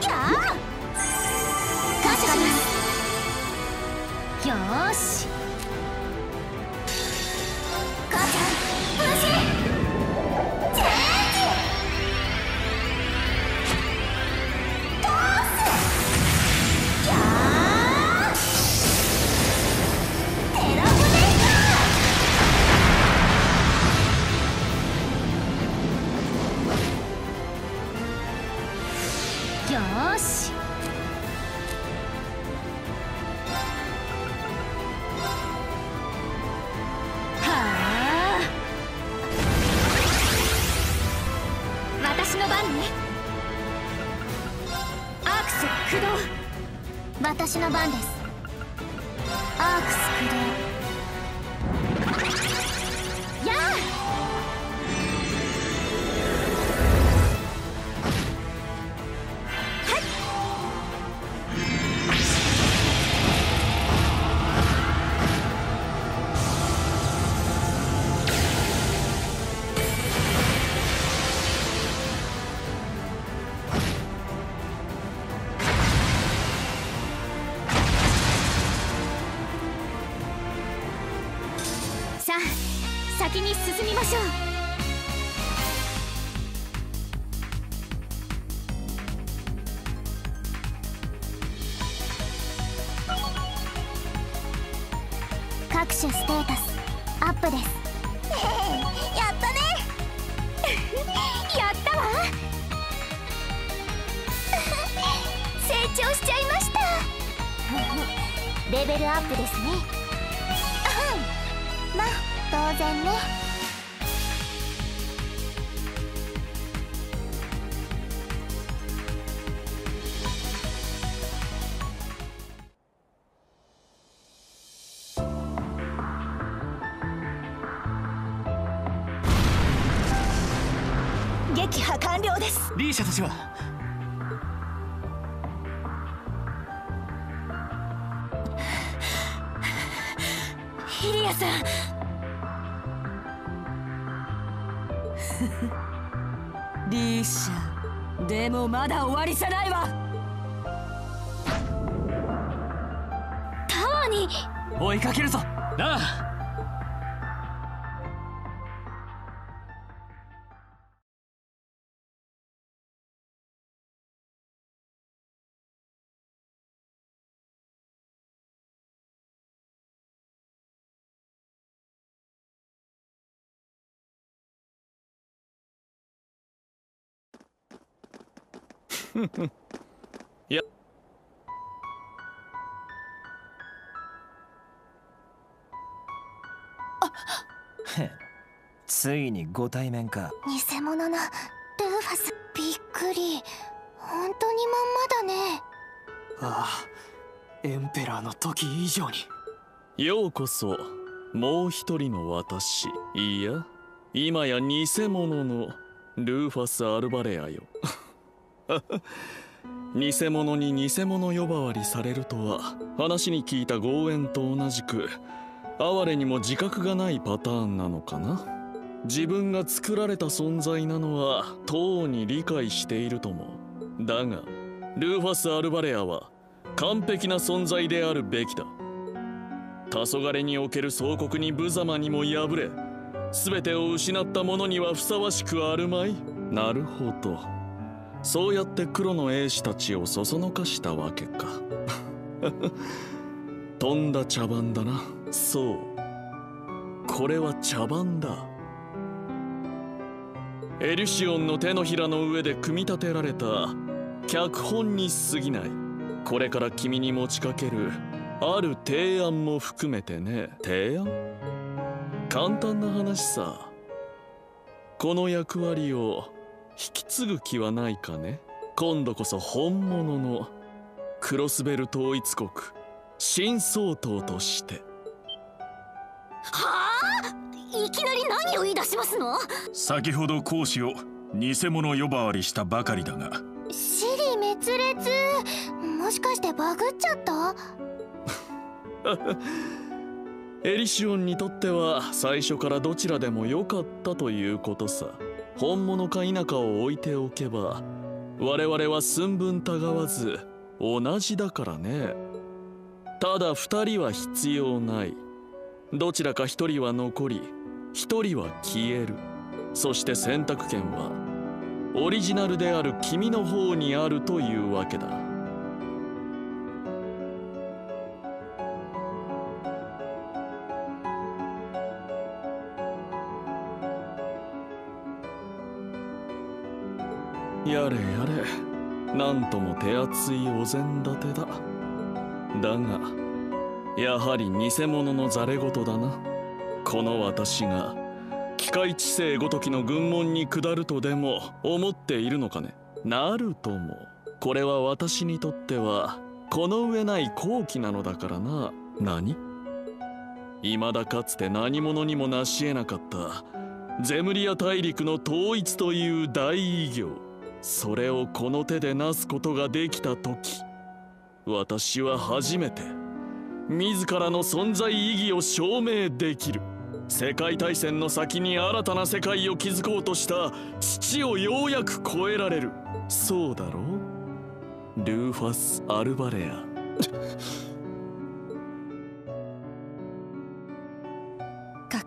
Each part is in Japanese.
やあ、感謝します。よーし、母ちゃん無事。チェンジトス。やあ、テラフネーター。よーし、私の番ね。アークス駆動。私の番です。アークス駆動。やあ、はい。さあ、先に進みましょう。各種ステータスアップです。やったね。やったわ。成長しちゃいました。レベルアップですね。まあ当然ね。撃破完了です。 リーシャたちはイリアさん。 リーシャ、でもまだ終わりじゃないわ。 タワーに。 追いかけるぞ。なあ。いや、 ついにご対面か。 偽物のルーファス。びっくり。本当にまんまだね。 ああ、エンペラーの時以上に。 ようこそもう一人の私、いや今や偽物のルーファス・アルバレアよ。偽物に偽物呼ばわりされるとは、話に聞いた豪縁と同じく哀れにも自覚がないパターンなのかな。自分が作られた存在なのはとうに理解しているとも。だがルーファス・アルバレアは完璧な存在であるべきだ。黄昏における総国に無様にも敗れ、全てを失った者にはふさわしくあるまい。なるほど、そうやって黒の英士たちをそそのかしたわけか。とんだ茶番だな。そう、これは茶番だ。エリュシオンの手のひらの上で組み立てられた脚本に過ぎない。これから君に持ちかけるある提案も含めてね。提案？簡単な話さ。この役割を引き継ぐ気はないかね。今度こそ本物のクロスベル統一国新総統として。 はあ、いきなり何を言い出しますの？ 先ほど講師を偽物呼ばわりしたばかりだが。 支離滅裂。もしかしてバグっちゃった？ エリシオンにとっては最初からどちらでもよかったということさ。本物か否かを置いておけば、 我々は寸分たがわず同じだからね。ただ二人は必要ない。どちらか一人は残り、一人は消える。そして選択権はオリジナルである君の方にあるというわけだ。やれやれ、なんとも手厚いお膳立てだ。だがやはり偽物のざれ言だな。この私が機械知性ごときの軍門に下るとでも思っているのかね。なるとも。これは私にとってはこの上ない好機なのだからな。何？未だかつて何者にも成し得なかったゼムリア大陸の統一という大偉業。それをこの手でなすことができた時、私は初めて自らの存在意義を証明できる。世界大戦の先に新たな世界を築こうとした父をようやく超えられる。そうだろう、ルーファス・アルバレア。 閣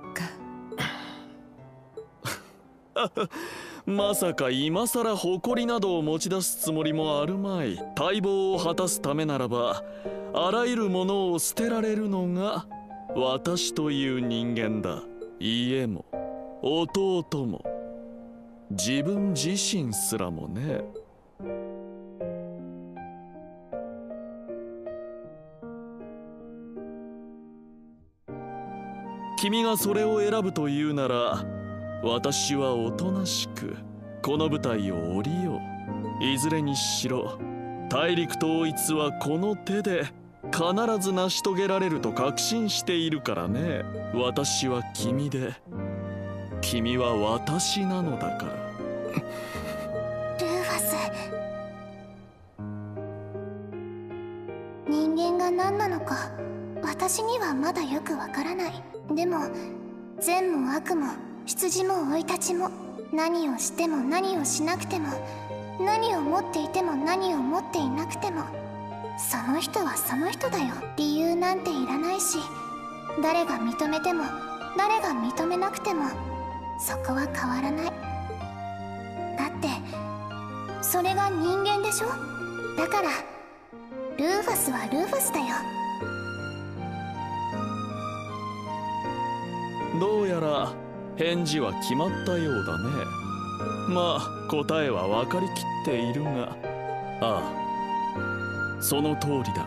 下。 まさか今さら誇りなどを持ち出すつもりもあるまい。待望を果たすためならばあらゆるものを捨てられるのが私という人間だ。家も弟も自分自身すらもね。君がそれを選ぶというなら、私はおとなしくこの舞台を降りよう。いずれにしろ大陸統一はこの手で必ず成し遂げられると確信しているからね。私は君で、君は私なのだから。 ルーファス、人間が何なのか私にはまだよくわからない。でも善も悪も羊も生い立ちも、何をしても何をしなくても、何を持っていても何を持っていなくても、その人はその人だよ。理由なんていらないし、誰が認めても誰が認めなくてもそこは変わらない。だってそれが人間でしょ。だからルーファスはルーファスだよ。 どうやら返事は決まったようだね。まあ答えは分かりきっているが、ああ、その通りだ。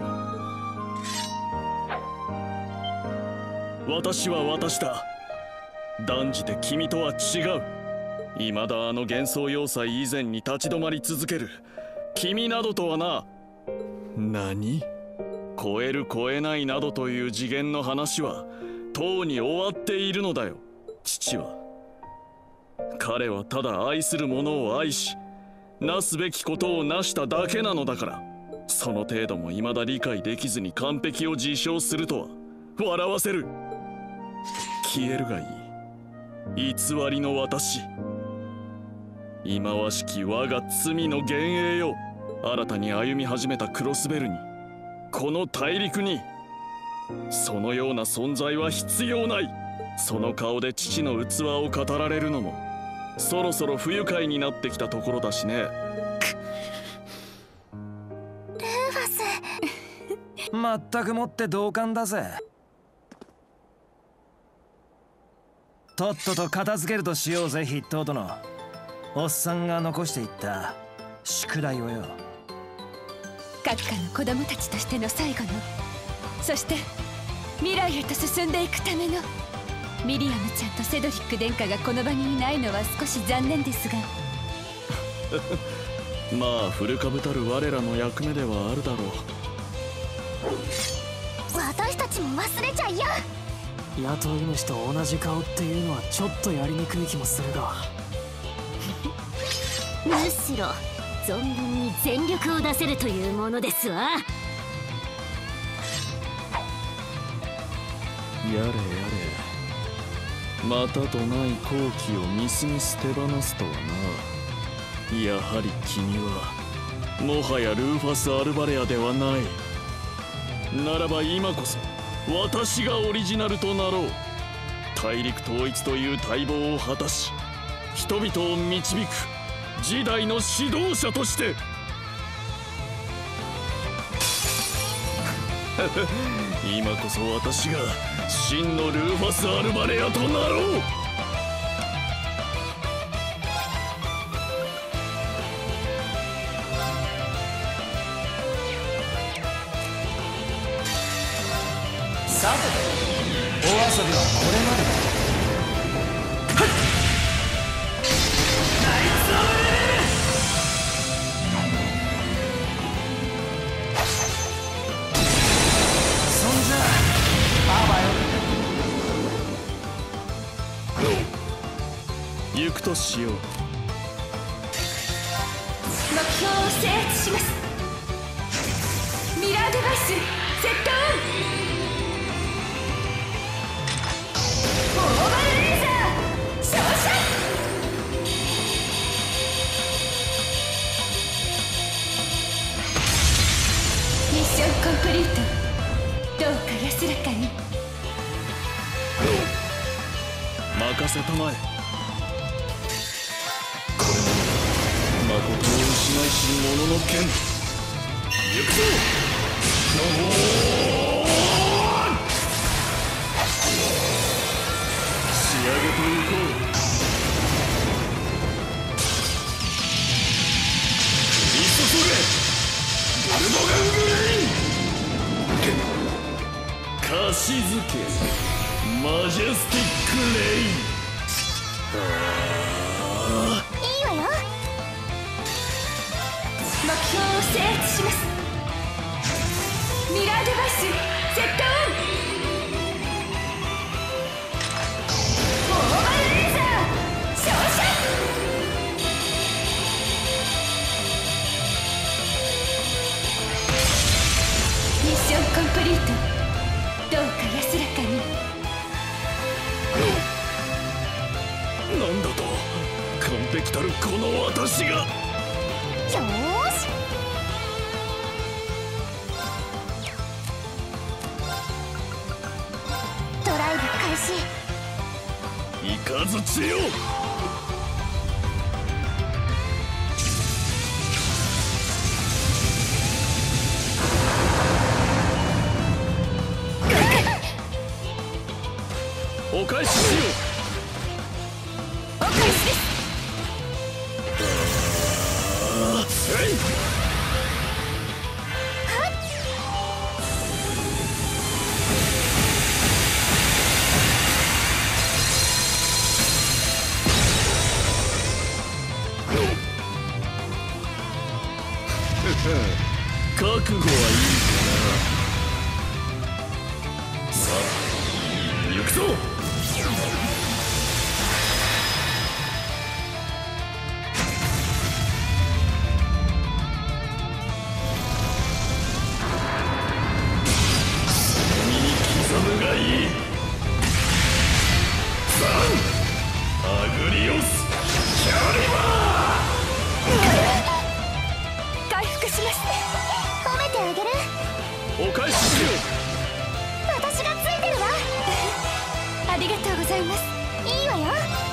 私は私だ。断じて君とは違う。未だあの幻想要塞以前に立ち止まり続ける君などとはな。何？超える超えないなどという次元の話はとうに終わっているのだよ。父は、彼はただ愛する者を愛し、なすべきことをなしただけなのだから。その程度も未だ理解できずに完璧を自称するとは笑わせる。消えるがいい、偽りの私。忌まわしき我が罪の幻影よ。新たに歩み始めたクロスベルに、この大陸にそのような存在は必要ない。その顔で父の器を語られるのもそろそろ不愉快になってきたところだしね。 ルーファス、 まったくもって同感だぜ。とっとと片付けるとしようぜ、筆頭殿。おっさんが残していった宿題をよ。 閣下の子供たちとしての最後の、そして未来へと進んでいくための。ミリアムちゃんとセドリック殿下がこの場にいないのは少し残念ですがまあ古株たる我らの役目ではあるだろう。 私たちも忘れちゃいや。 雇い主と同じ顔っていうのはちょっとやりにくい気もするがむしろ存分に全力を出せるというものですわ。 やれやれ、またとない好機をみすみす手放すとはな。やはり君はもはやルーファス・アルバレアではない。ならば今こそ私がオリジナルとなろう。大陸統一という大望を果たし、人々を導く時代の指導者として今こそ私が真のルーファス・アルバレアとなろう。 さて、お遊びはこれまでだ。そんじゃあばよ。 行くとしよう。 目標を制圧します。ミラーデバイスセットオン。オーバルレーザー照射。ミッションコンプリート。どうか安らかに。 任せたまえ。これも誠を失いし者の剣。行くぞ。仕上げていこう。クリストソレブルボガングレイン。貸し付けマジェスティックレイン。 いいわよ。 目標を制圧します。ミラーデバイスセットオン。オーバルレーザー照射。ミッションコンプリート。どうか安らかに。 なんだと、完璧たるこの私が。 よーし。ドライブ開始。 いかずちよ。お返ししよお返しです。 う。えい。覚悟はいいかな。さあ行くぞ。身に刻むがいい。アグリオスキャリバ回復します。 褒めてあげる。 ー。お返ししよ私がついてるわ。 ありがとうございます。 いいわよ。